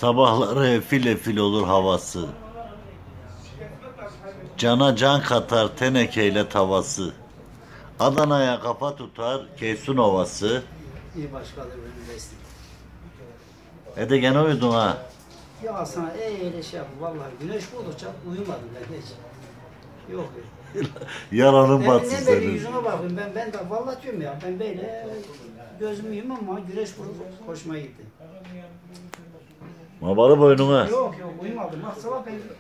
Sabahları efil efil olur havası. Cana can katar tenekeyle tavası. Adana'ya kafa tutar Keysun Ovası. İyi başkadır benim beslim. De gene uyudun ha. Ya sana öyle şey yapın. Vallahi güneş buldukça uyumadım ben hiç. Yok. Yalanın batsın Ne böyle senin. yüzüme bakın ben de vallahi diyorum ya ben böyle gözümü yumam ama güneş vurdu hoşuma gitti. Mabalı boynuna. Yok uyumadım. Bak sabah ben